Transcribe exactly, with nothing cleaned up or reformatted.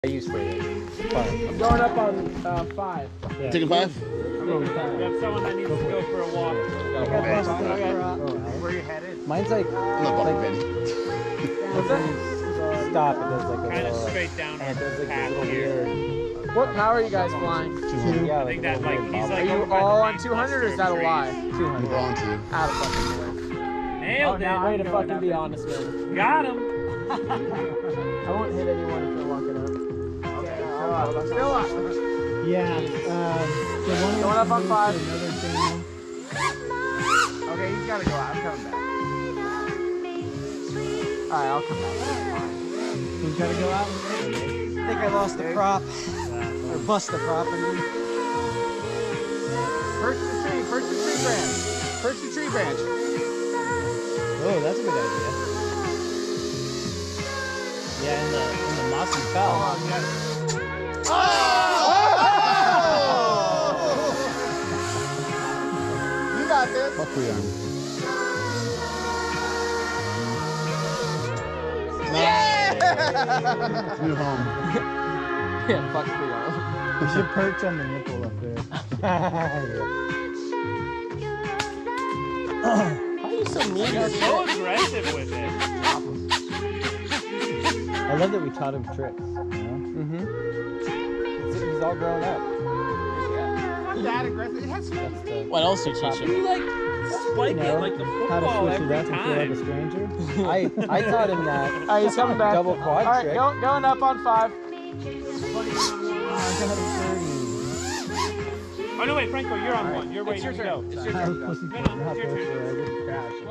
I use for it. Five. I'm going up on uh, five. Yeah. Taking five? I'm going with five. We have someone that needs to go for a walk. Okay. Okay. Where are you headed? Mine's like, I'm not like Vanny. what's that? Stop. It does like a Kind of little, straight down and it does like a path little here. weird. What power are you guys flying? Two. Yeah, I think that like he's Are like you over by the all on main two hundred or is cluster that a of lie? Two hundred. We're on two. Out of fucking way. Nailed Oh, it. now way to fucking be honest, man. Got him. I won't hit anyone if I walk it up. Okay, still up. Still up. Yeah. Um, so one Going up on five. Another thing. Okay, he's gotta go out. I'm coming back. Alright, I'll come back. Who's got to go out? I think I lost the prop. Or bust the prop, I mean. Perch the tree. Perch the tree branch. Perch the tree branch. Oh, that's a good idea. Yeah, in the in the mossy fell. Oh, yes. Oh! You got this. Fuck Prearm. Yeah! New home. Yeah, fuck Prearm. You should perch on the nipple up there. How are you so mean? You're so aggressive with it. I love that we taught him tricks. You know? Mm-hmm. He's, he's all grown up. Not that aggressive. It has That's the, What else did you teach him? You like spike You know, it like the How to football switch it every up and feel like a time. stranger. I I taught him that. Alright, he's coming back. Double quad Alright, trick. go, going up on five. Oh, I got a thirty. Oh no, wait, Franco, you're on one. You're It's waiting your to turn. go. It's your I turn. was supposed to No, no, not it's your there turn. for I didn't crash.